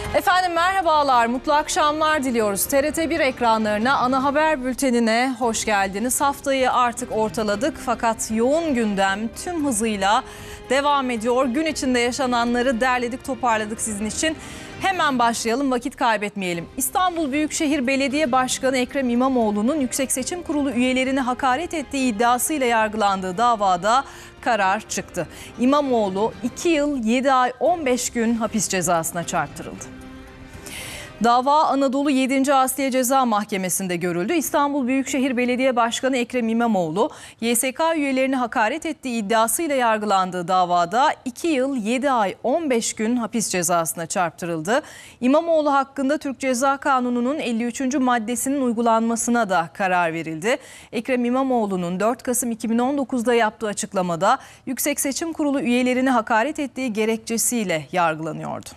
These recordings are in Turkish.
Efendim merhabalar, mutlu akşamlar diliyoruz. TRT1 ekranlarına, ana haber bültenine hoş geldiniz. Haftayı artık ortaladık fakat yoğun gündem tüm hızıyla devam ediyor. Gün içinde yaşananları derledik, toparladık sizin için. Hemen başlayalım, vakit kaybetmeyelim. İstanbul Büyükşehir Belediye Başkanı Ekrem İmamoğlu'nun Yüksek Seçim Kurulu üyelerini hakaret ettiği iddiasıyla yargılandığı davada karar çıktı. İmamoğlu 2 yıl 7 ay 15 gün hapis cezasına çarptırıldı. Dava Anadolu 7. Asliye Ceza Mahkemesi'nde görüldü. İstanbul Büyükşehir Belediye Başkanı Ekrem İmamoğlu, YSK üyelerini hakaret ettiği iddiasıyla yargılandığı davada 2 yıl 7 ay 15 gün hapis cezasına çarptırıldı. İmamoğlu hakkında Türk Ceza Kanunu'nun 53. maddesinin uygulanmasına da karar verildi. Ekrem İmamoğlu'nun 4 Kasım 2019'da yaptığı açıklamada Yüksek Seçim Kurulu üyelerini hakaret ettiği gerekçesiyle yargılanıyordu.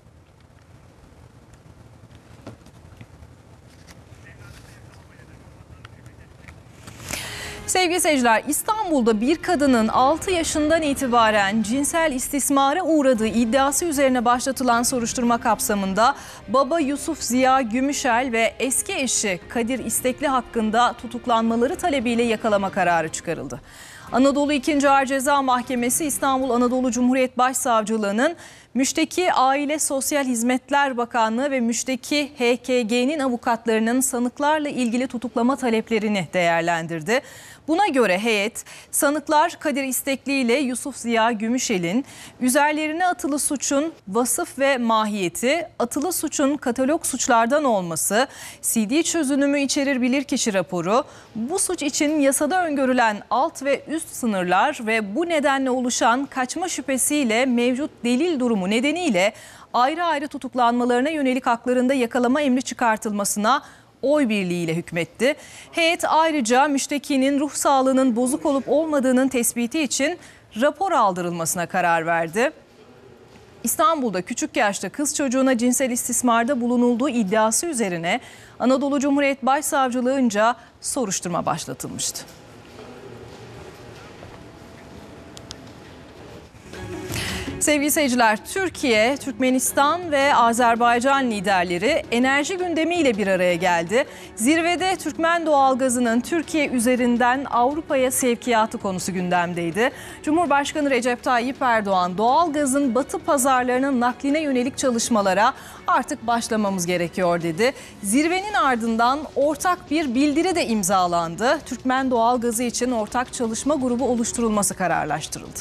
Sevgili seyirciler, İstanbul'da bir kadının 6 yaşından itibaren cinsel istismara uğradığı iddiası üzerine başlatılan soruşturma kapsamında baba Yusuf Ziya Gümüşel ve eski eşi Kadir İstekli hakkında tutuklanmaları talebiyle yakalama kararı çıkarıldı. Anadolu 2. Ağır Ceza Mahkemesi İstanbul Anadolu Cumhuriyet Başsavcılığı'nın Müşteki Aile Sosyal Hizmetler Bakanlığı ve Müşteki HKG'nin avukatlarının sanıklarla ilgili tutuklama taleplerini değerlendirdi. Buna göre heyet, sanıklar Kadir İstekli ile Yusuf Ziya Gümüşel'in üzerlerine atılı suçun vasıf ve mahiyeti, atılı suçun katalog suçlardan olması, CD çözünümü içerir bilirkişi raporu, bu suç için yasada öngörülen alt ve üst sınırlar ve bu nedenle oluşan kaçma şüphesiyle mevcut delil durumu nedeniyle ayrı ayrı tutuklanmalarına yönelik haklarında yakalama emri çıkartılmasına oy birliğiyle hükmetti. Heyet ayrıca müştekinin ruh sağlığının bozuk olup olmadığının tespiti için rapor aldırılmasına karar verdi. İstanbul'da küçük yaşta kız çocuğuna cinsel istismarda bulunulduğu iddiası üzerine Anadolu Cumhuriyet Başsavcılığınca soruşturma başlatılmıştı. Sevgili seyirciler, Türkiye, Türkmenistan ve Azerbaycan liderleri enerji gündemiyle bir araya geldi. Zirvede Türkmen doğalgazının Türkiye üzerinden Avrupa'ya sevkiyatı konusu gündemdeydi. Cumhurbaşkanı Recep Tayyip Erdoğan, doğalgazın batı pazarlarının nakline yönelik çalışmalara artık başlamamız gerekiyor dedi. Zirvenin ardından ortak bir bildiri de imzalandı. Türkmen doğalgazı için ortak çalışma grubu oluşturulması kararlaştırıldı.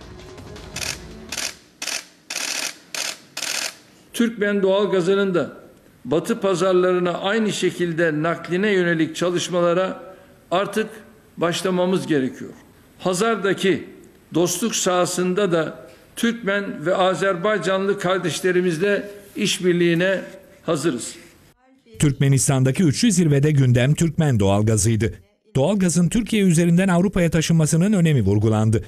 Türkmen doğalgazının da batı pazarlarına aynı şekilde nakline yönelik çalışmalara artık başlamamız gerekiyor. Hazar'daki dostluk sahasında da Türkmen ve Azerbaycanlı kardeşlerimizle işbirliğine hazırız. Türkmenistan'daki üçlü zirvede gündem Türkmen doğalgazıydı. Doğalgazın Türkiye üzerinden Avrupa'ya taşınmasının önemi vurgulandı.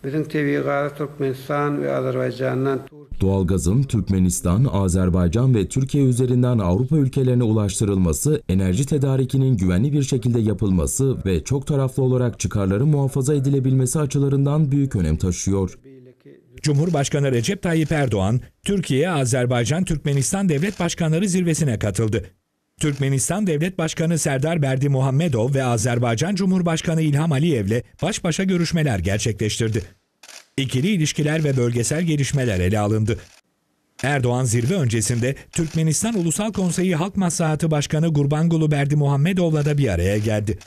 Doğalgazın Türkmenistan, Azerbaycan ve Türkiye üzerinden Avrupa ülkelerine ulaştırılması, enerji tedarikinin güvenli bir şekilde yapılması ve çok taraflı olarak çıkarların muhafaza edilebilmesi açılarından büyük önem taşıyor. Cumhurbaşkanı Recep Tayyip Erdoğan, Türkiye, Azerbaycan, Türkmenistan Devlet Başkanları zirvesine katıldı. Türkmenistan Devlet Başkanı Serdar Berdimuhamedov ve Azerbaycan Cumhurbaşkanı İlham Aliyev'le baş başa görüşmeler gerçekleştirdi. İkili ilişkiler ve bölgesel gelişmeler ele alındı. Erdoğan zirve öncesinde Türkmenistan Ulusal Konseyi Halk Maslahatı Başkanı Gurbanguly Berdimuhamedov'la da bir araya geldi.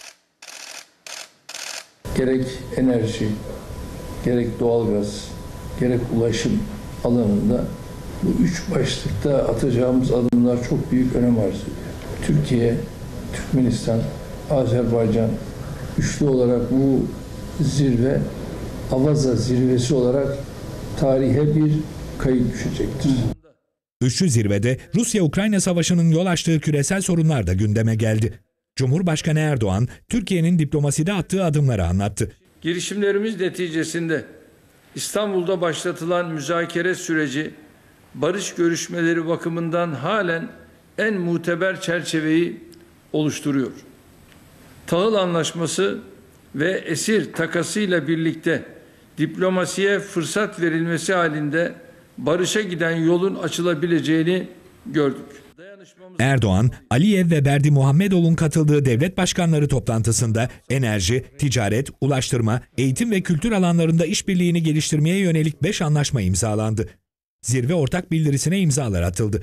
Gerek enerji, gerek doğalgaz, gerek ulaşım alanında bu üç başlıkta atacağımız adımlar çok büyük önem arz ediyor. Türkiye, Türkmenistan, Azerbaycan üçlü olarak bu zirve Avaza zirvesi olarak tarihe bir kayıt düşecektir. Üçlü zirvede Rusya-Ukrayna savaşının yol açtığı küresel sorunlar da gündeme geldi. Cumhurbaşkanı Erdoğan, Türkiye'nin diplomaside attığı adımları anlattı. Girişimlerimiz neticesinde İstanbul'da başlatılan müzakere süreci, barış görüşmeleri bakımından halen en muteber çerçeveyi oluşturuyor. Tahıl Anlaşması ve esir takasıyla birlikte diplomasiye fırsat verilmesi halinde barışa giden yolun açılabileceğini gördük. Erdoğan, Aliyev ve Berdi Muhammedov'un katıldığı devlet başkanları toplantısında enerji, ticaret, ulaştırma, eğitim ve kültür alanlarında işbirliğini geliştirmeye yönelik 5 anlaşma imzalandı. Zirve ortak bildirisine imzalar atıldı.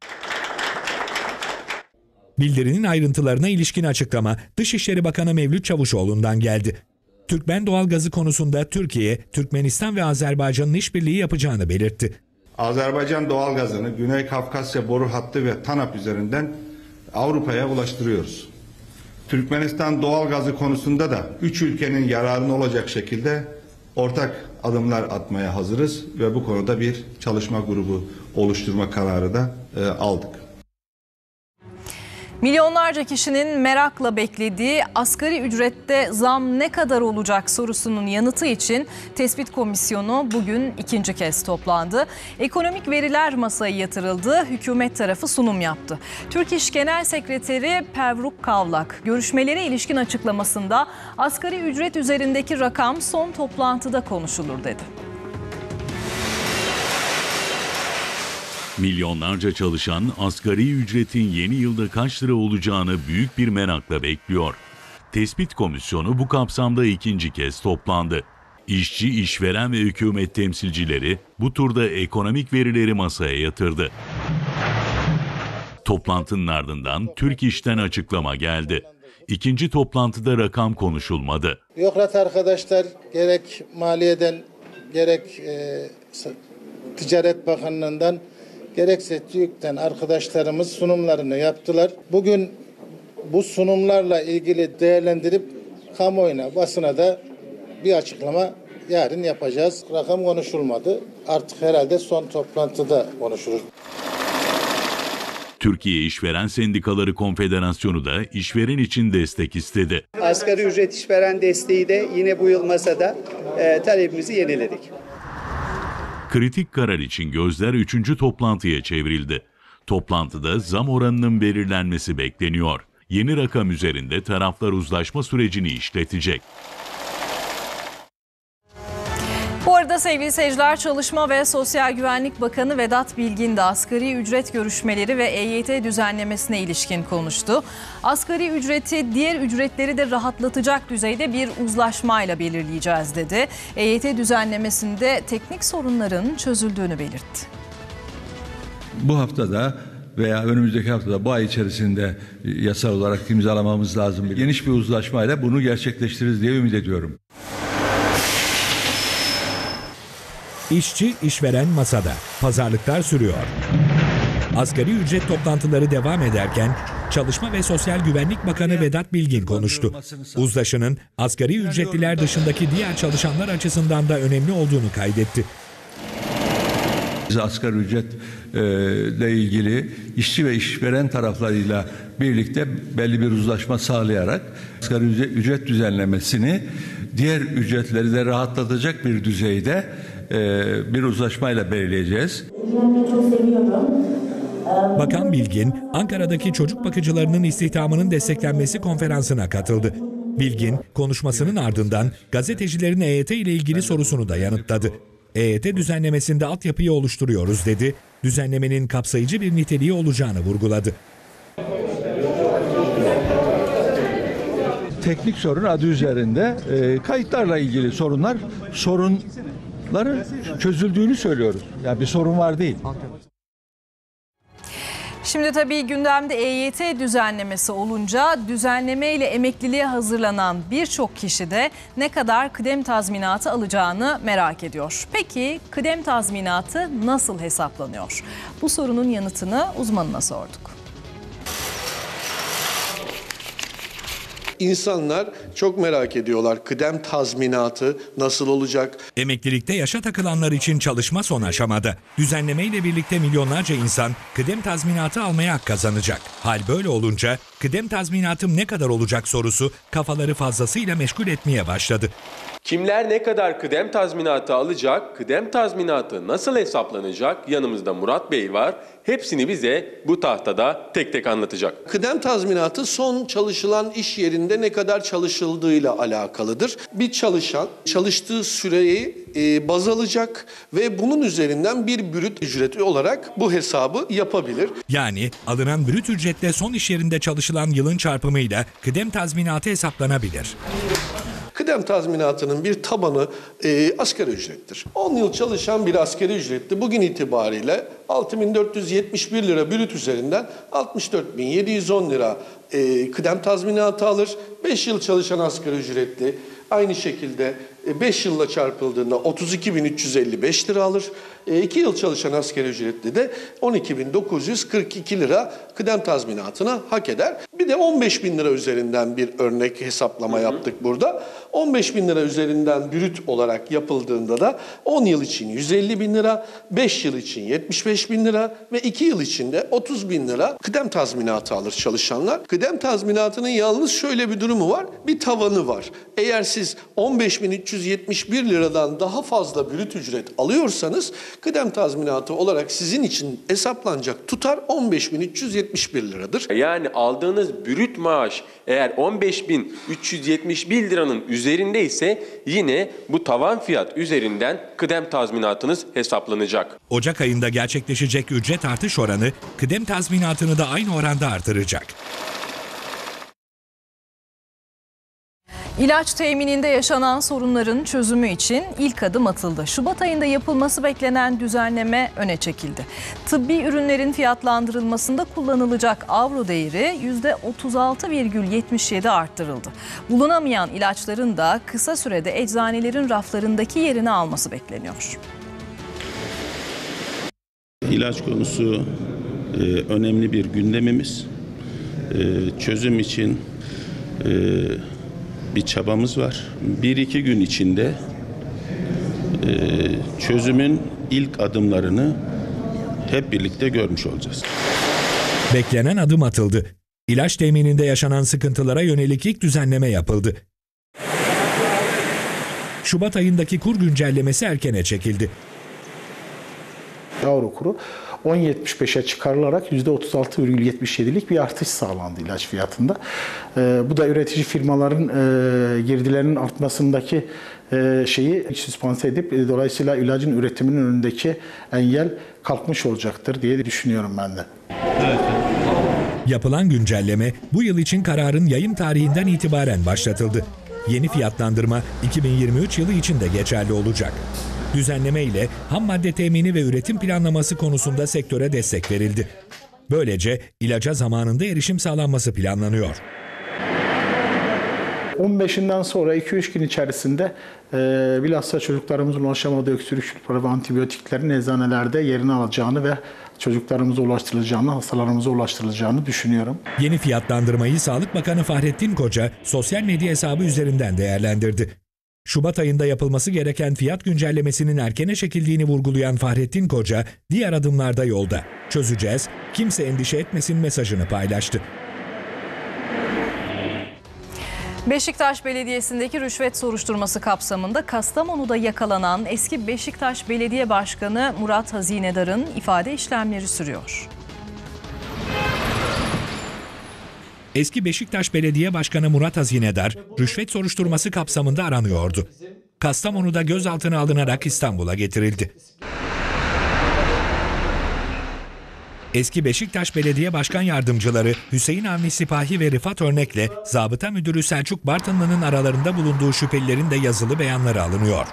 Bildirinin ayrıntılarına ilişkin açıklama Dışişleri Bakanı Mevlüt Çavuşoğlu'ndan geldi. Türkmen doğalgazı konusunda Türkiye, Türkmenistan ve Azerbaycan'ın işbirliği yapacağını belirtti. Azerbaycan doğalgazını Güney Kafkasya boru hattı ve TANAP üzerinden Avrupa'ya ulaştırıyoruz. Türkmenistan doğalgazı konusunda da 3 ülkenin yararına olacak şekilde ortak adımlar atmaya hazırız ve bu konuda bir çalışma grubu oluşturma kararı da aldık. Milyonlarca kişinin merakla beklediği asgari ücrette zam ne kadar olacak sorusunun yanıtı için Tespit Komisyonu bugün ikinci kez toplandı. Ekonomik veriler masaya yatırıldı, hükümet tarafı sunum yaptı. Türk İş Genel Sekreteri Pevruk Kavlak görüşmelere ilişkin açıklamasında asgari ücret üzerindeki rakam son toplantıda konuşulur dedi. Milyonlarca çalışan asgari ücretin yeni yılda kaç lira olacağını büyük bir merakla bekliyor. Tespit Komisyonu bu kapsamda ikinci kez toplandı. İşçi, işveren ve hükümet temsilcileri bu turda ekonomik verileri masaya yatırdı. Toplantının ardından Türk İş'ten açıklama geldi. İkinci toplantıda rakam konuşulmadı. Bürokrat arkadaşlar gerek Maliye'den gerek Ticaret Bakanlığı'ndan gerekse TÜİK'ten arkadaşlarımız sunumlarını yaptılar. Bugün bu sunumlarla ilgili değerlendirip kamuoyuna, basına da bir açıklama yarın yapacağız. Rakam konuşulmadı. Artık herhalde son toplantıda konuşulur. Türkiye İşveren Sendikaları Konfederasyonu da işveren için destek istedi. Asgari ücret işveren desteği de yine bu yıl masada talebimizi yeniledik. Kritik karar için gözler 3. toplantıya çevrildi. Toplantıda zam oranının belirlenmesi bekleniyor. Yeni rakam üzerinde taraflar uzlaşma sürecini işletecek. Bu arada sevgili seyirciler, Çalışma ve Sosyal Güvenlik Bakanı Vedat Bilgin de asgari ücret görüşmeleri ve EYT düzenlemesine ilişkin konuştu. Asgari ücreti diğer ücretleri de rahatlatacak düzeyde bir uzlaşmayla belirleyeceğiz dedi. EYT düzenlemesinde teknik sorunların çözüldüğünü belirtti. Bu haftada veya önümüzdeki haftada bu ay içerisinde yasal olarak imzalamamız lazım. Geniş bir uzlaşmayla bunu gerçekleştiririz diye ümit ediyorum. İşçi, işveren masada. Pazarlıklar sürüyor. Asgari ücret toplantıları devam ederken Çalışma ve Sosyal Güvenlik Bakanı Vedat Bilgin konuştu. Uzlaşının asgari ücretliler dışındaki diğer çalışanlar açısından da önemli olduğunu kaydetti. Biz asgari ücretle ilgili işçi ve işveren taraflarıyla birlikte belli bir uzlaşma sağlayarak asgari ücret düzenlemesini diğer ücretleri de rahatlatacak bir düzeyde bir uzlaşmayla belirleyeceğiz. Bakan Bilgin, Ankara'daki çocuk bakıcılarının istihdamının desteklenmesi konferansına katıldı. Bilgin, konuşmasının ardından gazetecilerin EYT ile ilgili sorusunu da yanıtladı. EYT düzenlemesinde altyapıyı oluşturuyoruz dedi. Düzenlemenin kapsayıcı bir niteliği olacağını vurguladı. Teknik sorun adı üzerinde kayıtlarla ilgili sorunları çözüldüğünü söylüyoruz. Yani bir sorun var değil. Şimdi tabii gündemde EYT düzenlemesi olunca düzenlemeyle emekliliğe hazırlanan birçok kişi de ne kadar kıdem tazminatı alacağını merak ediyor. Peki kıdem tazminatı nasıl hesaplanıyor? Bu sorunun yanıtını uzmanına sorduk. İnsanlar çok merak ediyorlar. Kıdem tazminatı nasıl olacak? Emeklilikte yaşa takılanlar için çalışma son aşamada. Düzenlemeyle birlikte milyonlarca insan kıdem tazminatı almaya hak kazanacak. Hal böyle olunca kıdem tazminatım ne kadar olacak sorusu kafaları fazlasıyla meşgul etmeye başladı. Kimler ne kadar kıdem tazminatı alacak, kıdem tazminatı nasıl hesaplanacak? Yanımızda Murat Bey var. Hepsini bize bu tahtada tek tek anlatacak. Kıdem tazminatı son çalışılan iş yerinin üzerinde ne kadar çalışıldığıyla alakalıdır. Bir çalışan çalıştığı süreyi baz alacak ve bunun üzerinden bir brüt ücreti olarak bu hesabı yapabilir. Yani alınan brüt ücretle son iş yerinde çalışılan yılın çarpımıyla kıdem tazminatı hesaplanabilir. Kıdem tazminatının bir tabanı asgari ücrettir. 10 yıl çalışan bir asgari ücretli bugün itibariyle 6.471 lira brüt üzerinden 64.710 lira kıdem tazminatı alır. 5 yıl çalışan asgari ücretli aynı şekilde 5 yılla çarpıldığında 32.355 lira alır. 2 yıl çalışan asgari ücretli de 12.942 lira kıdem tazminatına hak eder. Bir de 15.000 lira üzerinden bir örnek hesaplama yaptık burada. 15.000 lira üzerinden brüt olarak yapıldığında da 10 yıl için 150.000 lira, 5 yıl için 75.000 lira ve 2 yıl için de 30.000 lira kıdem tazminatı alır çalışanlar. Kıdem tazminatının yalnız şöyle bir durumu var, bir tavanı var. Eğer siz 15.371 liradan daha fazla brüt ücret alıyorsanız kıdem tazminatı olarak sizin için hesaplanacak tutar 15.371 liradır. Yani aldığınız brüt maaş eğer 15.371 liranın üzerinde ise yine bu tavan fiyat üzerinden kıdem tazminatınız hesaplanacak. Ocak ayında gerçekleşecek ücret artış oranı kıdem tazminatını da aynı oranda artıracak. İlaç temininde yaşanan sorunların çözümü için ilk adım atıldı. Şubat ayında yapılması beklenen düzenleme öne çekildi. Tıbbi ürünlerin fiyatlandırılmasında kullanılacak avro değeri %36,77 arttırıldı. Bulunamayan ilaçların da kısa sürede eczanelerin raflarındaki yerini alması bekleniyor. İlaç konusu önemli bir gündemimiz. Çözüm için bir çabamız var. 1-2 gün içinde çözümün ilk adımlarını hep birlikte görmüş olacağız. Beklenen adım atıldı. İlaç temininde yaşanan sıkıntılara yönelik ilk düzenleme yapıldı. Şubat ayındaki kur güncellemesi erkene çekildi. Avro kuru 10.75'e çıkarılarak %36,77'lik bir artış sağlandı ilaç fiyatında. Bu da üretici firmaların girdilerinin artmasındaki şeyi süspanse edip dolayısıyla ilacın üretiminin önündeki engel kalkmış olacaktır diye düşünüyorum ben de. Evet. Yapılan güncelleme bu yıl için kararın yayım tarihinden itibaren başlatıldı. Yeni fiyatlandırma 2023 yılı için de geçerli olacak. Düzenleme ile ham madde temini ve üretim planlaması konusunda sektöre destek verildi. Böylece ilaca zamanında erişim sağlanması planlanıyor. 15'inden sonra 2-3 gün içerisinde bilhassa çocuklarımızın ulaşamadığı öksürük şurupları ve antibiyotiklerin eczanelerde yerini alacağını ve çocuklarımıza ulaştırılacağını, hastalarımıza ulaştırılacağını düşünüyorum. Yeni fiyatlandırmayı Sağlık Bakanı Fahrettin Koca sosyal medya hesabı üzerinden değerlendirdi. Şubat ayında yapılması gereken fiyat güncellemesinin erkene çekildiğini vurgulayan Fahrettin Koca, diğer adımlarda yolda. Çözeceğiz, kimse endişe etmesin mesajını paylaştı. Beşiktaş Belediyesi'ndeki rüşvet soruşturması kapsamında Kastamonu'da yakalanan eski Beşiktaş Belediye Başkanı Murat Hazinedar'ın ifade işlemleri sürüyor. Eski Beşiktaş Belediye Başkanı Murat Hazinedar, rüşvet soruşturması kapsamında aranıyordu. Kastamonu'da gözaltına alınarak İstanbul'a getirildi. Eski Beşiktaş Belediye Başkan Yardımcıları Hüseyin Avni Sipahi ve Rıfat Örnek'le Zabıta Müdürü Selçuk Bartınlı'nın aralarında bulunduğu şüphelilerin de yazılı beyanları alınıyor.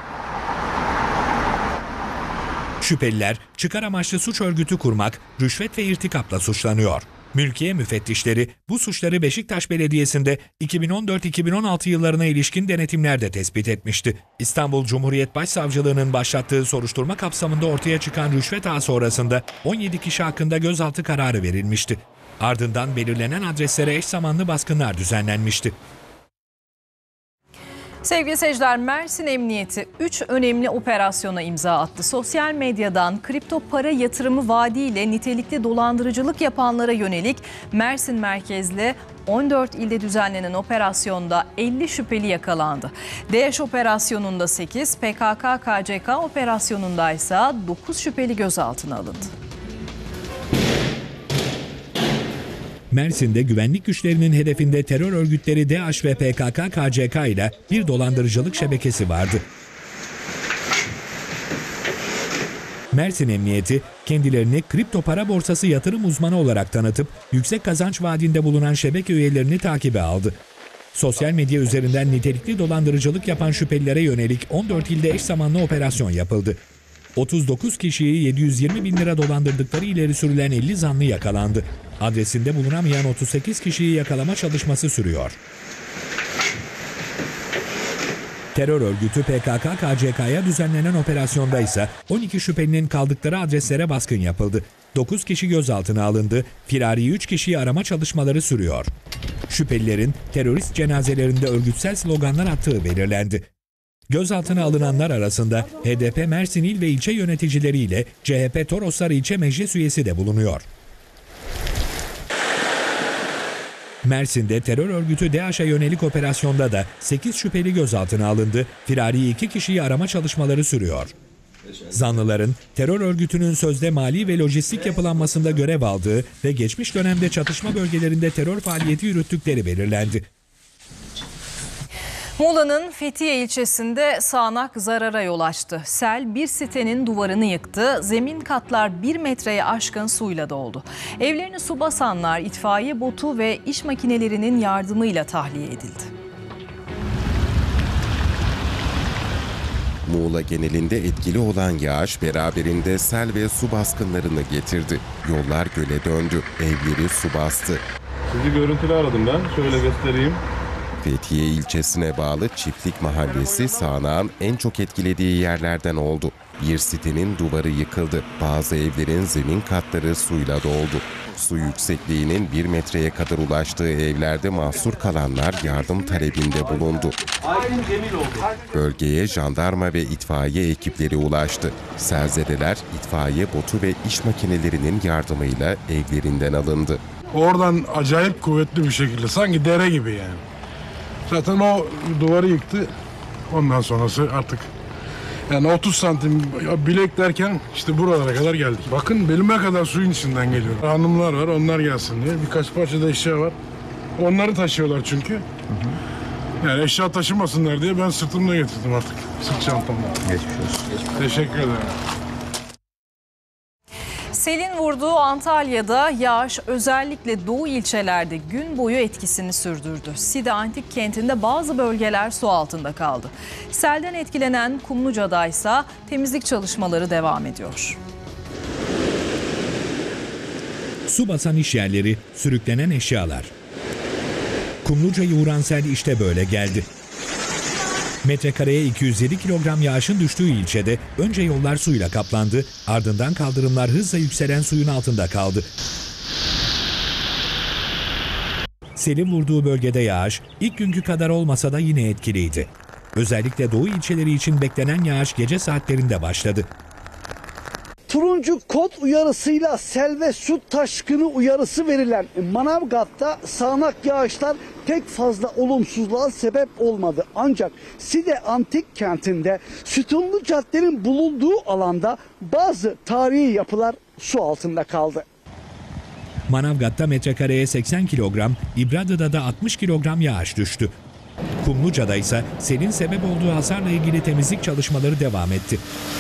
Şüpheliler çıkar amaçlı suç örgütü kurmak, rüşvet ve irtikapla suçlanıyor. Mülkiye müfettişleri bu suçları Beşiktaş Belediyesi'nde 2014-2016 yıllarına ilişkin denetimlerde tespit etmişti. İstanbul Cumhuriyet Başsavcılığı'nın başlattığı soruşturma kapsamında ortaya çıkan rüşvet ağı sonrasında 17 kişi hakkında gözaltı kararı verilmişti. Ardından belirlenen adreslere eş zamanlı baskınlar düzenlenmişti. Sevgili seyirciler, Mersin Emniyeti 3 önemli operasyona imza attı. Sosyal medyadan kripto para yatırımı vaadiyle nitelikli dolandırıcılık yapanlara yönelik Mersin merkezli 14 ilde düzenlenen operasyonda 50 şüpheli yakalandı. DAEŞ operasyonunda 8, PKK-KCK operasyonunda ise 9 şüpheli gözaltına alındı. Mersin'de güvenlik güçlerinin hedefinde terör örgütleri DAEŞ ve PKK-KCK ile bir dolandırıcılık şebekesi vardı. Mersin Emniyeti kendilerini kripto para borsası yatırım uzmanı olarak tanıtıp yüksek kazanç vaadinde bulunan şebeke üyelerini takibe aldı. Sosyal medya üzerinden nitelikli dolandırıcılık yapan şüphelilere yönelik 14 ilde eş zamanlı operasyon yapıldı. 39 kişiyi 720 bin lira dolandırdıkları ileri sürülen 50 zanlı yakalandı. Adresinde bulunamayan 38 kişiyi yakalama çalışması sürüyor. Terör örgütü PKK-KCK'ya düzenlenen operasyonda ise 12 şüphelinin kaldıkları adreslere baskın yapıldı. 9 kişi gözaltına alındı, firari 3 kişiyi arama çalışmaları sürüyor. Şüphelilerin terörist cenazelerinde örgütsel sloganlar attığı belirlendi. Gözaltına alınanlar arasında HDP Mersin İl ve ilçe yöneticileriyle CHP Toroslar ilçe meclis üyesi de bulunuyor. Mersin'de terör örgütü DAEŞ'e yönelik operasyonda da 8 şüpheli gözaltına alındı, firari 2 kişiyi arama çalışmaları sürüyor. Zanlıların terör örgütünün sözde mali ve lojistik yapılanmasında görev aldığı ve geçmiş dönemde çatışma bölgelerinde terör faaliyeti yürüttükleri belirlendi. Muğla'nın Fethiye ilçesinde sağanak zarara yol açtı. Sel bir sitenin duvarını yıktı. Zemin katlar 1 metreye aşkın suyla doldu. Evlerini su basanlar itfaiye botu ve iş makinelerinin yardımıyla tahliye edildi. Muğla genelinde etkili olan yağış beraberinde sel ve su baskınlarını getirdi. Yollar göle döndü, evleri su bastı. Sizi görüntülü aradım ben, şöyle göstereyim. Fethiye ilçesine bağlı Çiftlik Mahallesi sağanağın en çok etkilediği yerlerden oldu. Bir sitenin duvarı yıkıldı. Bazı evlerin zemin katları suyla doldu. Su yüksekliğinin 1 metreye kadar ulaştığı evlerde mahsur kalanlar yardım talebinde bulundu. Bölgeye jandarma ve itfaiye ekipleri ulaştı. Selzedeler itfaiye botu ve iş makinelerinin yardımıyla evlerinden alındı. Oradan acayip kuvvetli bir şekilde, sanki dere gibi yani. Zaten o duvarı yıktı. Ondan sonrası artık yani 30 santim bilek derken işte buralara kadar geldik. Bakın belime kadar suyun içinden geliyor. Hanımlar var, onlar gelsin diye. Birkaç parça da eşya var. Onları taşıyorlar çünkü. Yani eşya taşımasınlar diye ben sırtımda getirdim artık. Sırt çantamda. Geçmiş olsun. Teşekkür ederim. Selin vurduğu Antalya'da yağış özellikle doğu ilçelerde gün boyu etkisini sürdürdü. Side Antik Kenti'nde bazı bölgeler su altında kaldı. Selden etkilenen Kumluca'da ise temizlik çalışmaları devam ediyor. Su basan iş yerleri, sürüklenen eşyalar. Kumluca'yı vuran sel işte böyle geldi. Metrekareye 207 kilogram yağışın düştüğü ilçede önce yollar suyla kaplandı, ardından kaldırımlar hızla yükselen suyun altında kaldı. Selin vurduğu bölgede yağış ilk günkü kadar olmasa da yine etkiliydi. Özellikle doğu ilçeleri için beklenen yağış gece saatlerinde başladı. Turuncu kod uyarısıyla sel ve su taşkını uyarısı verilen Manavgat'ta sağanak yağışlar pek fazla olumsuzluğa sebep olmadı. Ancak Side Antik Kenti'nde Sütunlu Cadde'nin bulunduğu alanda bazı tarihi yapılar su altında kaldı. Manavgat'ta metrekareye 80 kilogram, İbradı'da da 60 kilogram yağış düştü. Kumluca'da ise selin sebep olduğu hasarla ilgili temizlik çalışmaları devam etti.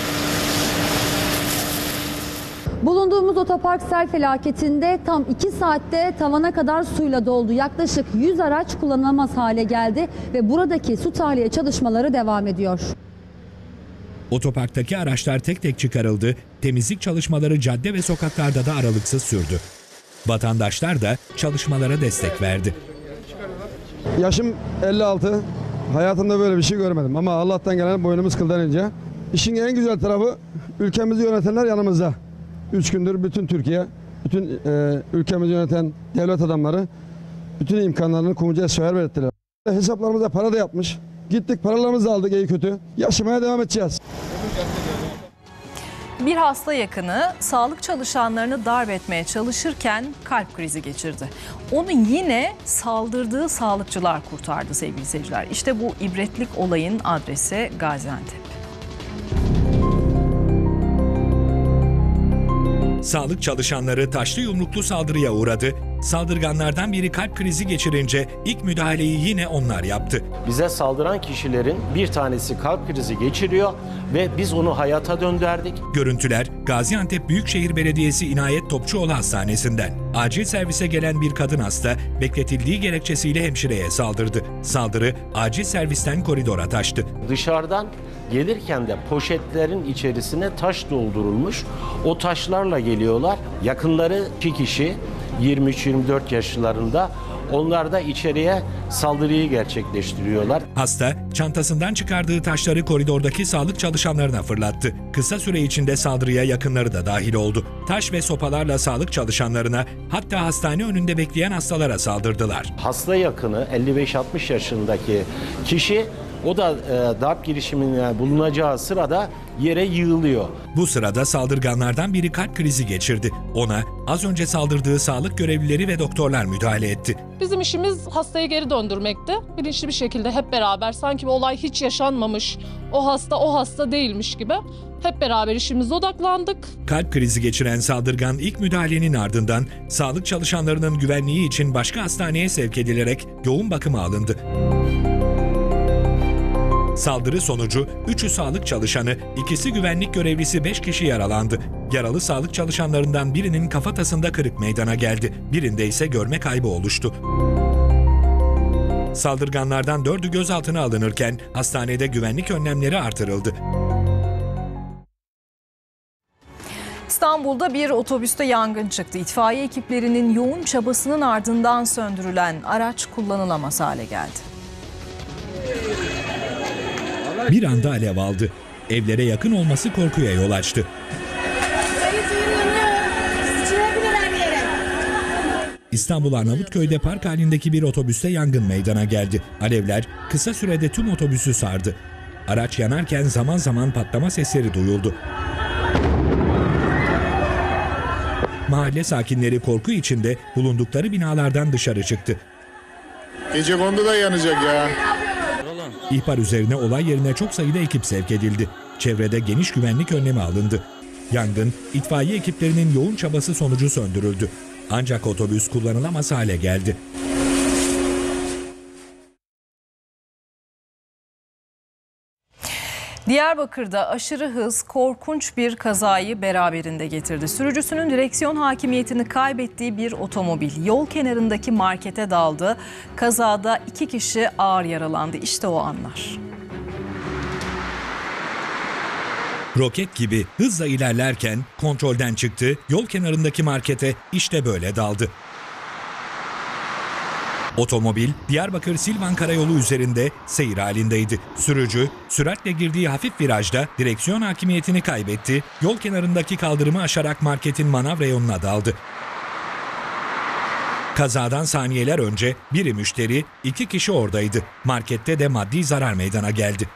Bulunduğumuz otopark sel felaketinde tam 2 saatte tavana kadar suyla doldu. Yaklaşık 100 araç kullanılamaz hale geldi ve buradaki su tahliye çalışmaları devam ediyor. Otoparktaki araçlar tek tek çıkarıldı, temizlik çalışmaları cadde ve sokaklarda da aralıksız sürdü. Vatandaşlar da çalışmalara destek verdi. Yaşım 56, hayatımda böyle bir şey görmedim ama Allah'tan gelen boynumuz kıldan ince. İşin en güzel tarafı ülkemizi yönetenler yanımızda. 3 gündür bütün Türkiye, bütün ülkemizi yöneten devlet adamları bütün imkanlarını Kumluca'ya seferber ettiler. Hesaplarımıza para da yapmış. Gittik paralarımızı aldık iyi kötü. Yaşamaya devam edeceğiz. Bir hasta yakını sağlık çalışanlarını darp etmeye çalışırken kalp krizi geçirdi. Onu yine saldırdığı sağlıkçılar kurtardı sevgili seyirciler. İşte bu ibretlik olayın adresi Gaziantep. Sağlık çalışanları taşlı yumruklu saldırıya uğradı. Saldırganlardan biri kalp krizi geçirince ilk müdahaleyi yine onlar yaptı. Bize saldıran kişilerin bir tanesi kalp krizi geçiriyor ve biz onu hayata döndürdük. Görüntüler Gaziantep Büyükşehir Belediyesi İnayet Topçuoğlu Hastanesi'nden. Acil servise gelen bir kadın hasta bekletildiği gerekçesiyle hemşireye saldırdı. Saldırı acil servisten koridora taştı. Dışarıdan gelirken de poşetlerin içerisine taş doldurulmuş. O taşlarla geliyorlar. Yakınları 2 kişi 23-24 yaşlarında. Onlar da içeriye saldırıyı gerçekleştiriyorlar. Hasta çantasından çıkardığı taşları koridordaki sağlık çalışanlarına fırlattı. Kısa süre içinde saldırıya yakınları da dahil oldu. Taş ve sopalarla sağlık çalışanlarına, hatta hastane önünde bekleyen hastalara saldırdılar. Hasta yakını 55-60 yaşındaki kişi, o da darp girişimine bulunacağı sırada yere yığılıyor. Bu sırada saldırganlardan biri kalp krizi geçirdi. Ona az önce saldırdığı sağlık görevlileri ve doktorlar müdahale etti. Bizim işimiz hastayı geri döndürmekti. Bilinçli bir şekilde hep beraber, sanki bir olay hiç yaşanmamış, o hasta değilmiş gibi hep beraber işimize odaklandık. Kalp krizi geçiren saldırgan ilk müdahalenin ardından sağlık çalışanlarının güvenliği için başka hastaneye sevk edilerek yoğun bakıma alındı. Saldırı sonucu 3'ü sağlık çalışanı, 2'si güvenlik görevlisi 5 kişi yaralandı. Yaralı sağlık çalışanlarından birinin kafatasında kırık meydana geldi. Birinde ise görme kaybı oluştu. Saldırganlardan 4'ü gözaltına alınırken hastanede güvenlik önlemleri artırıldı. İstanbul'da bir otobüste yangın çıktı. İtfaiye ekiplerinin yoğun çabasının ardından söndürülen araç kullanılamaz hale geldi. Bir anda alev aldı. Evlere yakın olması korkuya yol açtı. İstanbul Arnavutköy'de park halindeki bir otobüste yangın meydana geldi. Alevler kısa sürede tüm otobüsü sardı. Araç yanarken zaman zaman patlama sesleri duyuldu. Mahalle sakinleri korku içinde bulundukları binalardan dışarı çıktı. Gecekondu da yanacak ya. İhbar üzerine olay yerine çok sayıda ekip sevk edildi. Çevrede geniş güvenlik önlemi alındı. Yangın, itfaiye ekiplerinin yoğun çabası sonucu söndürüldü. Ancak otobüs kullanılamaz hale geldi. Diyarbakır'da aşırı hız korkunç bir kazayı beraberinde getirdi. Sürücüsünün direksiyon hakimiyetini kaybettiği bir otomobil yol kenarındaki markete daldı. Kazada 2 kişi ağır yaralandı. İşte o anlar. Roket gibi hızla ilerlerken kontrolden çıktı, yol kenarındaki markete işte böyle daldı. Otomobil Diyarbakır-Silvan Karayolu üzerinde seyir halindeydi. Sürücü süratle girdiği hafif virajda direksiyon hakimiyetini kaybetti, yol kenarındaki kaldırımı aşarak marketin manav reyonuna daldı. Kazadan saniyeler önce biri müşteri, 2 kişi oradaydı. Markette de maddi zarar meydana geldi.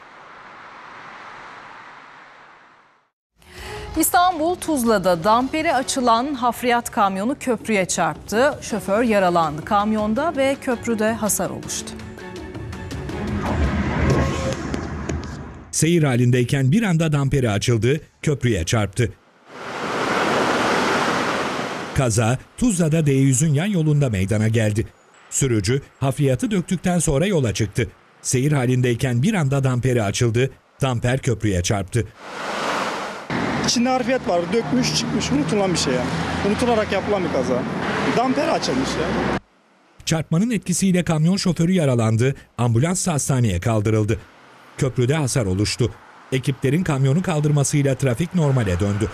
İstanbul Tuzla'da damperi açılan hafriyat kamyonu köprüye çarptı. Şoför yaralandı. Kamyonda ve köprüde hasar oluştu. Seyir halindeyken bir anda damperi açıldı, köprüye çarptı. Kaza Tuzla'da D100'ün yan yolunda meydana geldi. Sürücü hafriyatı döktükten sonra yola çıktı. Seyir halindeyken bir anda damperi açıldı, damper köprüye çarptı. İçinde harfiyat var, dökmüş çıkmış, unutulan bir şey yani. Unutularak yapılan bir kaza. Damper açılmış ya. Çarpmanın etkisiyle kamyon şoförü yaralandı, ambulansla hastaneye kaldırıldı. Köprüde hasar oluştu. Ekiplerin kamyonu kaldırmasıyla trafik normale döndü.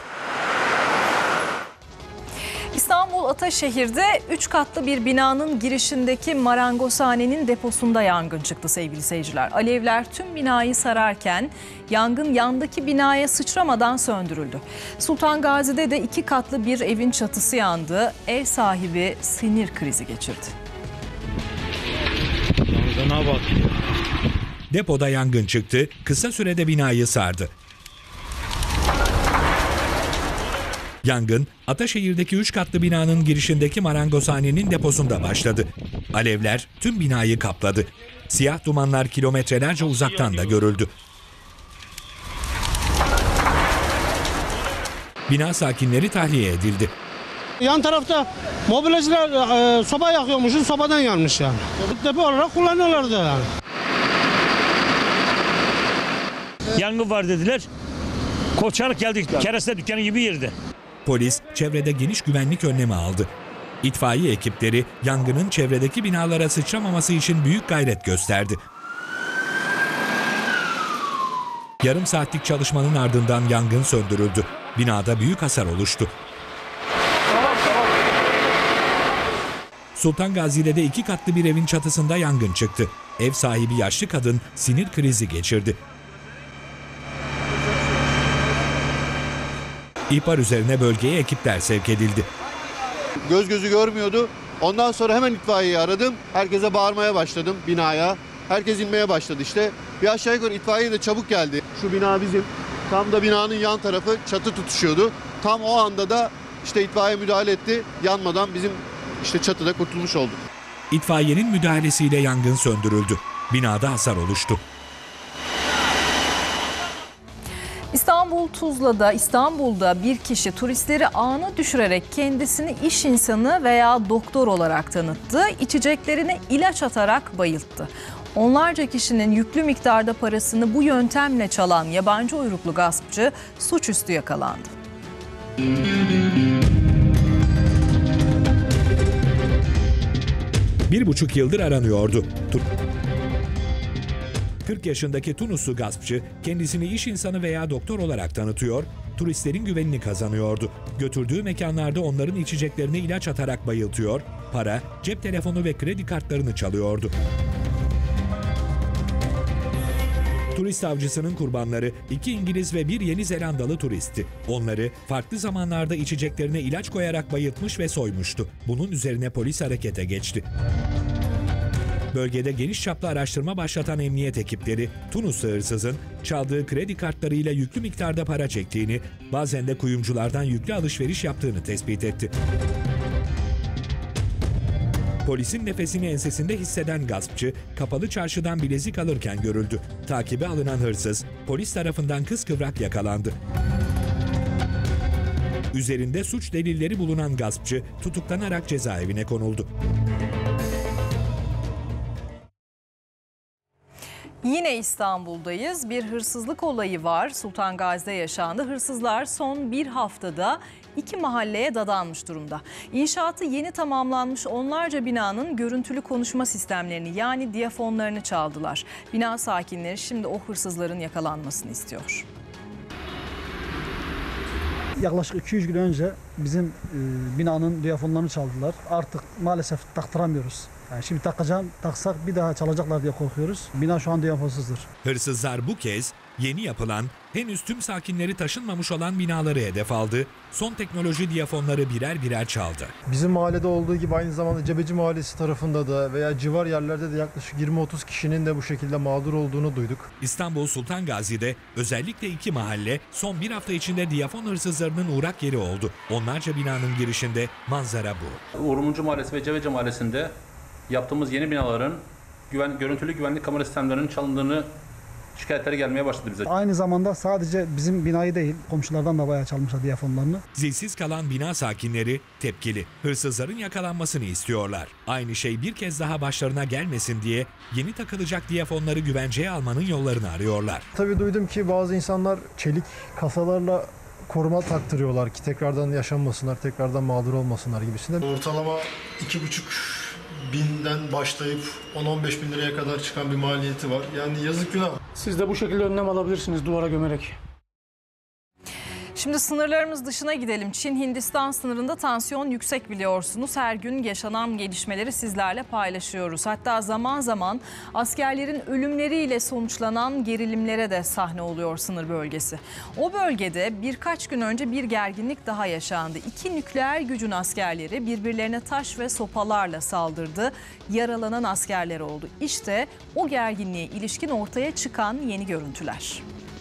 İstanbul Ataşehir'de 3 katlı bir binanın girişindeki marangozhanenin deposunda yangın çıktı sevgili seyirciler. Alevler tüm binayı sararken yangın yandaki binaya sıçramadan söndürüldü. Sultan Gazi'de de 2 katlı bir evin çatısı yandı. Ev sahibi sinir krizi geçirdi. Yangına bak. Depoda yangın çıktı, kısa sürede binayı sardı. Yangın, Ataşehir'deki 3 katlı binanın girişindeki marangozhanenin deposunda başladı. Alevler tüm binayı kapladı. Siyah dumanlar kilometrelerce uzaktan da görüldü. Bina sakinleri tahliye edildi. Yan tarafta mobilyacılar soba yakıyormuşuz, sobadan yanmış yani. Depo olarak kullanıyorlardı yani. Yangın var dediler. Koşarak geldik. Kereste dükkanı gibi yerde. Polis çevrede geniş güvenlik önlemi aldı. İtfaiye ekipleri yangının çevredeki binalara sıçramaması için büyük gayret gösterdi. Yarım saatlik çalışmanın ardından yangın söndürüldü. Binada büyük hasar oluştu. Sultan Gazi'de de 2 katlı bir evin çatısında yangın çıktı. Ev sahibi yaşlı kadın sinir krizi geçirdi. İhbar üzerine bölgeye ekipler sevk edildi. Göz gözü görmüyordu. Ondan sonra hemen itfaiyeyi aradım. Herkese bağırmaya başladım binaya. Herkes inmeye başladı işte. Bir aşağı yukarı itfaiye de çabuk geldi. Şu bina bizim. Tam da binanın yan tarafı çatı tutuşuyordu. Tam o anda da işte itfaiye müdahale etti. Yanmadan bizim işte çatıda kurtulmuş olduk. İtfaiyenin müdahalesiyle yangın söndürüldü. Binada hasar oluştu. İstanbul'da bir kişi turistleri ağına düşürerek kendisini iş insanı veya doktor olarak tanıttı. İçeceklerine ilaç atarak bayılttı. Onlarca kişinin yüklü miktarda parasını bu yöntemle çalan yabancı uyruklu gaspçı suçüstü yakalandı. 1,5 yıldır aranıyordu. 40 yaşındaki Tunuslu gaspçı kendisini iş insanı veya doktor olarak tanıtıyor, turistlerin güvenini kazanıyordu. Götürdüğü mekanlarda onların içeceklerine ilaç atarak bayıltıyor, para, cep telefonu ve kredi kartlarını çalıyordu. Turist avcısının kurbanları 2 İngiliz ve 1 Yeni Zelandalı turistti. Onları farklı zamanlarda içeceklerine ilaç koyarak bayıltmış ve soymuştu. Bunun üzerine polis harekete geçti. Bölgede geniş çaplı araştırma başlatan emniyet ekipleri, Tunuslu hırsızın çaldığı kredi kartlarıyla yüklü miktarda para çektiğini, bazen de kuyumculardan yüklü alışveriş yaptığını tespit etti. Polisin nefesini ensesinde hisseden gaspçı, kapalı çarşıdan bilezik alırken görüldü. Takibe alınan hırsız, polis tarafından kıskıvrak yakalandı. Üzerinde suç delilleri bulunan gaspçı, tutuklanarak cezaevine konuldu. Yine İstanbul'dayız. Bir hırsızlık olayı var. Sultan Gazi'de yaşandı. Hırsızlar son bir haftada 2 mahalleye dadanmış durumda. İnşaatı yeni tamamlanmış onlarca binanın görüntülü konuşma sistemlerini yani diyafonlarını çaldılar. Bina sakinleri şimdi o hırsızların yakalanmasını istiyor. Yaklaşık 200 gün önce bizim binanın diyafonlarını çaldılar. Artık maalesef taktıramıyoruz. Yani şimdi taksak bir daha çalacaklar diye korkuyoruz. Bina şu an diyafonsuzdur. Hırsızlar bu kez yeni yapılan, henüz tüm sakinleri taşınmamış olan binaları hedef aldı. Son teknoloji diyafonları birer birer çaldı. Bizim mahallede olduğu gibi aynı zamanda Cebeci Mahallesi tarafında da veya civar yerlerde de yaklaşık 20-30 kişinin de bu şekilde mağdur olduğunu duyduk. İstanbul Sultan Gazi'de özellikle 2 mahalle son bir hafta içinde diyafon hırsızlarının uğrak yeri oldu. Onlarca binanın girişinde manzara bu. Uğur Mumcu Mahallesi ve Cebeci Mahallesi'nde yaptığımız yeni binaların görüntülü güvenlik kamera sistemlerinin çalındığını şikayetleri gelmeye başladı bize. Aynı zamanda sadece bizim binayı değil, komşulardan da bayağı çalmışlar diyafonlarını. Zilsiz kalan bina sakinleri tepkili. Hırsızların yakalanmasını istiyorlar. Aynı şey bir kez daha başlarına gelmesin diye yeni takılacak diyafonları güvenceye almanın yollarını arıyorlar. Tabii duydum ki bazı insanlar çelik kasalarla koruma taktırıyorlar ki tekrardan yaşanmasınlar, tekrardan mağdur olmasınlar gibisinden. Ortalama 2.500'den başlayıp 10-15 bin liraya kadar çıkan bir maliyeti var. Yani yazık günah. Siz de bu şekilde önlem alabilirsiniz duvara gömerek. Şimdi sınırlarımız dışına gidelim. Çin-Hindistan sınırında tansiyon yüksek biliyorsunuz. Her gün yaşanan gelişmeleri sizlerle paylaşıyoruz. Hatta zaman zaman askerlerin ölümleriyle sonuçlanan gerilimlere de sahne oluyor sınır bölgesi. O bölgede birkaç gün önce bir gerginlik daha yaşandı. 2 nükleer gücün askerleri birbirlerine taş ve sopalarla saldırdı. Yaralanan askerler oldu. İşte o gerginliğe ilişkin ortaya çıkan yeni görüntüler.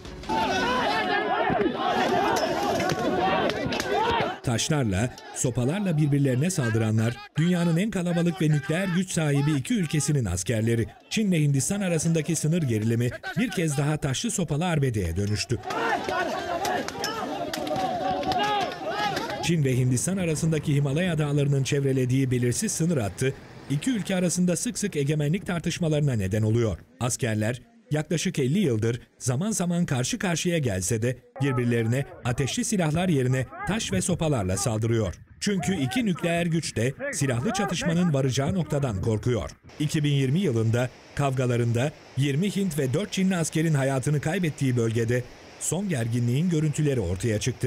Taşlarla, sopalarla birbirlerine saldıranlar dünyanın en kalabalık ve nükleer güç sahibi 2 ülkesinin askerleri. Çin ile Hindistan arasındaki sınır gerilimi bir kez daha taşlı sopalı arbedeye dönüştü. Çin ve Hindistan arasındaki Himalaya dağlarının çevrelediği belirsiz sınır hattı, iki ülke arasında sık sık egemenlik tartışmalarına neden oluyor. Askerler yaklaşık 50 yıldır zaman zaman karşı karşıya gelse de birbirlerine ateşli silahlar yerine taş ve sopalarla saldırıyor. Çünkü iki nükleer güç de silahlı çatışmanın varacağı noktadan korkuyor. 2020 yılında kavgalarında 20 Hint ve 4 Çinli askerin hayatını kaybettiği bölgede son gerginliğin görüntüleri ortaya çıktı.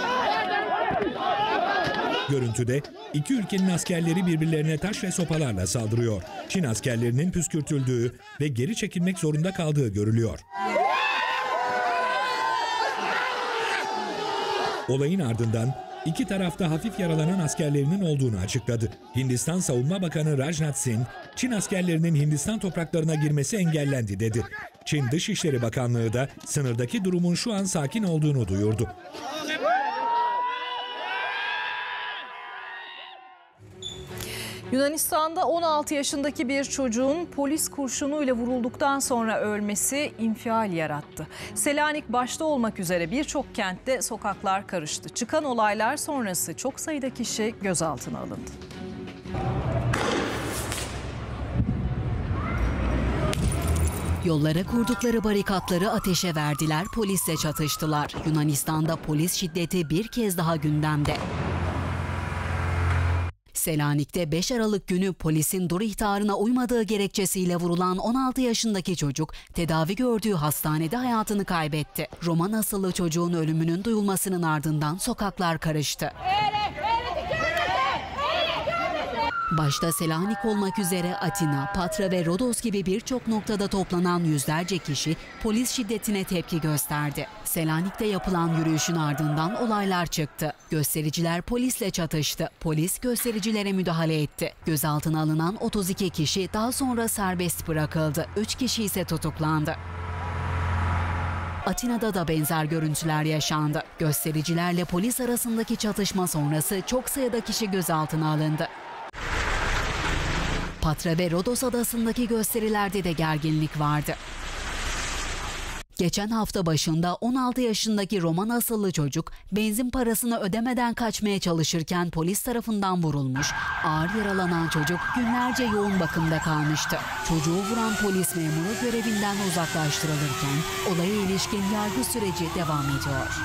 Görüntüde iki ülkenin askerleri birbirlerine taş ve sopalarla saldırıyor. Çin askerlerinin püskürtüldüğü ve geri çekilmek zorunda kaldığı görülüyor. Olayın ardından iki tarafta hafif yaralanan askerlerinin olduğunu açıkladı. Hindistan Savunma Bakanı Rajnath Singh, Çin askerlerinin Hindistan topraklarına girmesi engellendi dedi. Çin Dışişleri Bakanlığı da sınırdaki durumun şu an sakin olduğunu duyurdu. Yunanistan'da 16 yaşındaki bir çocuğun polis kurşunuyla vurulduktan sonra ölmesi infial yarattı. Selanik başta olmak üzere birçok kentte sokaklar karıştı. Çıkan olaylar sonrası çok sayıda kişi gözaltına alındı. Yollara kurdukları barikatları ateşe verdiler, polisle çatıştılar. Yunanistan'da polis şiddeti bir kez daha gündemde. Selanik'te 5 Aralık günü polisin dur ihtarına uymadığı gerekçesiyle vurulan 16 yaşındaki çocuk tedavi gördüğü hastanede hayatını kaybetti. Roman asıllı çocuğun ölümünün duyulmasının ardından sokaklar karıştı. Başta Selanik olmak üzere Atina, Patra ve Rodos gibi birçok noktada toplanan yüzlerce kişi polis şiddetine tepki gösterdi. Selanik'te yapılan yürüyüşün ardından olaylar çıktı. Göstericiler polisle çatıştı. Polis göstericilere müdahale etti. Gözaltına alınan 32 kişi daha sonra serbest bırakıldı. 3 kişi ise tutuklandı. Atina'da da benzer görüntüler yaşandı. Göstericilerle polis arasındaki çatışma sonrası çok sayıda kişi gözaltına alındı. Patra ve Rodos adasındaki gösterilerde de gerginlik vardı. Geçen hafta başında 16 yaşındaki Roman asıllı çocuk benzin parasını ödemeden kaçmaya çalışırken polis tarafından vurulmuş. Ağır yaralanan çocuk günlerce yoğun bakımda kalmıştı. Çocuğu vuran polis memuru görevinden uzaklaştırılırken olaya ilişkin yargı süreci devam ediyor.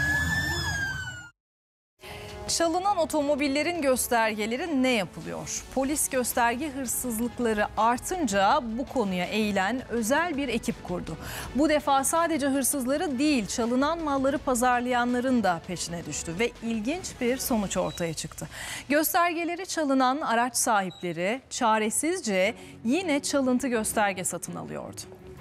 Çalınan otomobillerin göstergeleri ne yapılıyor? Polis gösterge hırsızlıkları artınca bu konuya eğilen özel bir ekip kurdu. Bu defa sadece hırsızları değil, çalınan malları pazarlayanların da peşine düştü ve ilginç bir sonuç ortaya çıktı. Göstergeleri çalınan araç sahipleri çaresizce yine çalıntı gösterge satın alıyordu.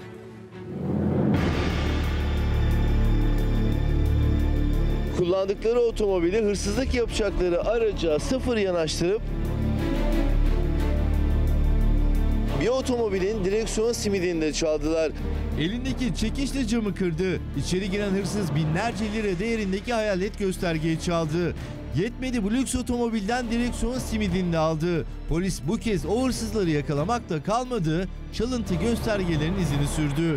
Kullandıkları otomobili hırsızlık yapacakları araca sıfır yanaştırıp bir otomobilin direksiyon simidini de çaldılar. Elindeki çekiçle camı kırdı. İçeri giren hırsız binlerce lira değerindeki hayalet göstergeyi çaldı. Yetmedi, bu lüks otomobilden direksiyon simidini de aldı. Polis bu kez o hırsızları yakalamakta kalmadı, çalıntı göstergelerin izini sürdü.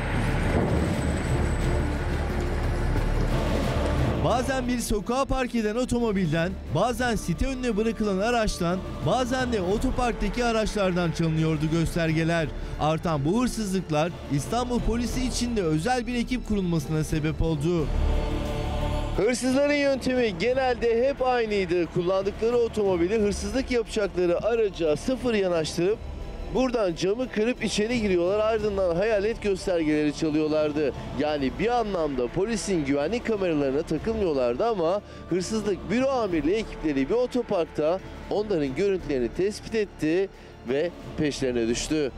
Bazen bir sokağa park eden otomobilden, bazen site önüne bırakılan araçtan, bazen de otoparktaki araçlardan çalınıyordu göstergeler. Artan bu hırsızlıklar İstanbul polisi için de özel bir ekip kurulmasına sebep oldu. Hırsızların yöntemi genelde hep aynıydı. Kullandıkları otomobili hırsızlık yapacakları araca sıfır yanaştırıp buradan camı kırıp içeri giriyorlar, ardından hayalet göstergeleri çalıyorlardı. Yani bir anlamda polisin güvenlik kameralarına takılmıyorlardı ama hırsızlık büro amirliği ekipleri bir otoparkta onların görüntülerini tespit etti ve peşlerine düştü.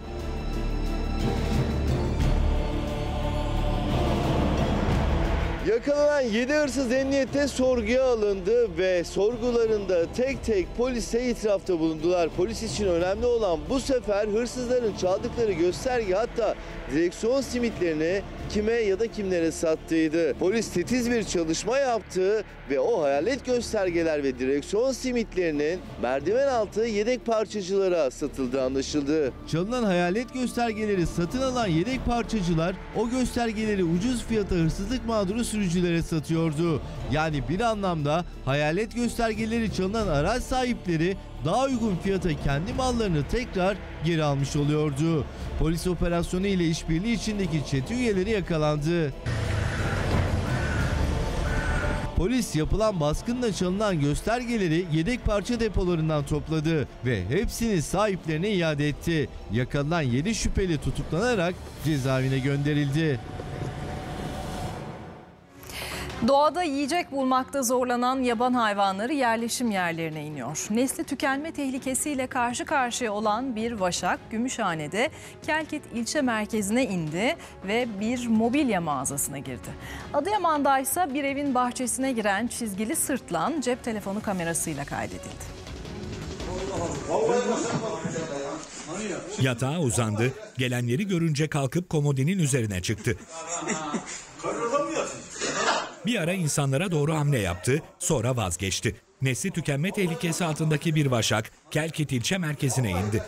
Yakalanan 7 hırsız emniyette sorguya alındı ve sorgularında tek tek polise itirafta bulundular. Polis için önemli olan bu sefer hırsızların çaldıkları gösterge, hatta direksiyon simitlerini kime ya da kimlere sattığıydı. Polis titiz bir çalışma yaptı ve o hayalet göstergeler ve direksiyon simitlerinin merdiven altı yedek parçacılara satıldığı anlaşıldı. Çalınan hayalet göstergeleri satın alan yedek parçacılar o göstergeleri ucuz fiyata hırsızlık mağduru sürücülere satıyordu. Yani bir anlamda hayalet göstergeleri çalınan araç sahipleri daha uygun fiyata kendi mallarını tekrar geri almış oluyordu. Polis operasyonu ile işbirliği içindeki çete üyeleri yakalandı. Polis yapılan baskınla çalınan göstergeleri yedek parça depolarından topladı ve hepsini sahiplerine iade etti. Yakalanan 7 şüpheli tutuklanarak cezaevine gönderildi. Doğada yiyecek bulmakta zorlanan yaban hayvanları yerleşim yerlerine iniyor. Nesli tükenme tehlikesiyle karşı karşıya olan bir vaşak Gümüşhane'de Kelkit ilçe merkezine indi ve bir mobilya mağazasına girdi. Adıyaman'da ise bir evin bahçesine giren çizgili sırtlan cep telefonu kamerasıyla kaydedildi. Yatağa uzandı, gelenleri görünce kalkıp komodinin üzerine çıktı. Bir ara insanlara doğru hamle yaptı, sonra vazgeçti. Nesli tükenme tehlikesi altındaki bir vaşak Kelkit ilçe merkezine indi.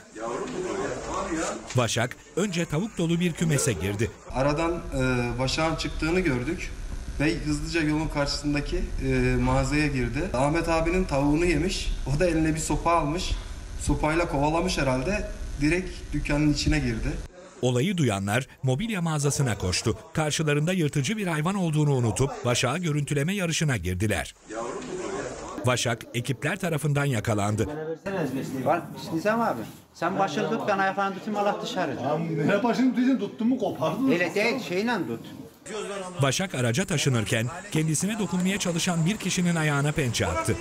Vaşak önce tavuk dolu bir kümese girdi. Aradan vaşağın çıktığını gördük ve hızlıca yolun karşısındaki mağazaya girdi. Ahmet abinin tavuğunu yemiş, o da eline bir sopa almış. Sopayla kovalamış herhalde, direkt dükkanın içine girdi. Olayı duyanlar mobilya mağazasına koştu. Karşılarında yırtıcı bir hayvan olduğunu unutup vaşağı görüntüleme yarışına girdiler. Vaşak ekipler tarafından yakalandı. Nizam abi, sen başını tut, ben ayaklarını tutayım, Allah dışarı. Ne başını tutayım, tuttun mu kopardın? Öyle değil, şeyle tut. Vaşak araca taşınırken kendisine dokunmaya çalışan bir kişinin ayağına pençe attı.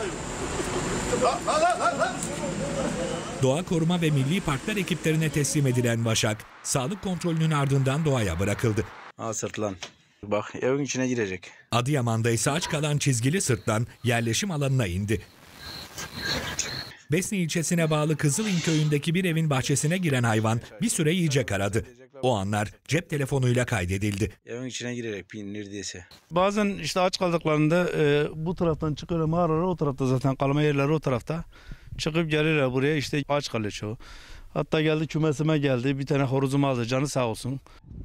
Doğa Koruma ve Milli Parklar ekiplerine teslim edilen vaşak, sağlık kontrolünün ardından doğaya bırakıldı. Al sırtlan. Bak evin içine girecek. Adıyaman'da ise aç kalan çizgili sırtlan yerleşim alanına indi. Besni ilçesine bağlı Kızılin köyündeki bir evin bahçesine giren hayvan bir süre yiyecek aradı. O anlar cep telefonuyla kaydedildi. Evin içine girerek neredeyse. Bazen işte aç kaldıklarında bu taraftan çıkıyor mağaralar, o tarafta zaten kalma yerleri o tarafta. Çıkıp gelirler buraya, işte aç kalıyor çoğu. Hatta geldi kümesime geldi, bir tane horozumu aldı, canı sağ olsun.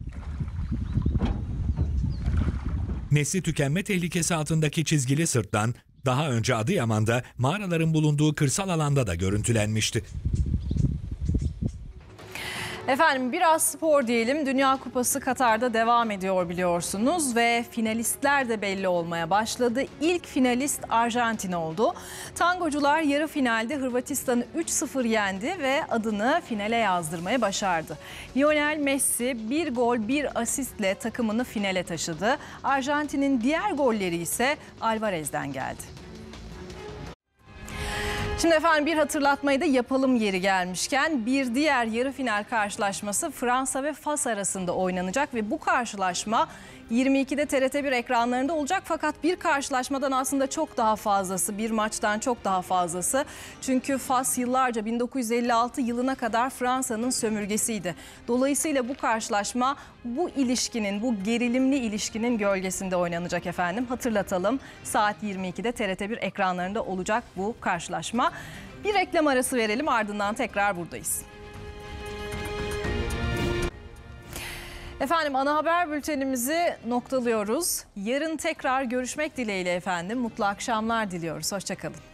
Nesli tükenme tehlikesi altındaki çizgili sırtlan daha önce Adıyaman'da mağaraların bulunduğu kırsal alanda da görüntülenmişti. Efendim biraz spor diyelim. Dünya Kupası Katar'da devam ediyor biliyorsunuz ve finalistler de belli olmaya başladı. İlk finalist Arjantin oldu. Tangocular yarı finalde Hırvatistan'ı 3-0 yendi ve adını finale yazdırmaya başardı. Lionel Messi bir gol bir asistle takımını finale taşıdı. Arjantin'in diğer golleri ise Alvarez'den geldi. Şimdi efendim bir hatırlatmayı da yapalım yeri gelmişken. Bir diğer yarı final karşılaşması Fransa ve Fas arasında oynanacak ve bu karşılaşma 22'de TRT1 ekranlarında olacak. Fakat bir karşılaşmadan aslında çok daha fazlası, bir maçtan çok daha fazlası. Çünkü Fas yıllarca 1956 yılına kadar Fransa'nın sömürgesiydi. Dolayısıyla bu karşılaşma bu ilişkinin, bu gerilimli ilişkinin gölgesinde oynanacak efendim. Hatırlatalım, saat 22'de TRT1 ekranlarında olacak bu karşılaşma. Bir reklam arası verelim, ardından tekrar buradayız. Efendim ana haber bültenimizi noktalıyoruz. Yarın tekrar görüşmek dileğiyle efendim. Mutlu akşamlar diliyoruz. Hoşça kalın.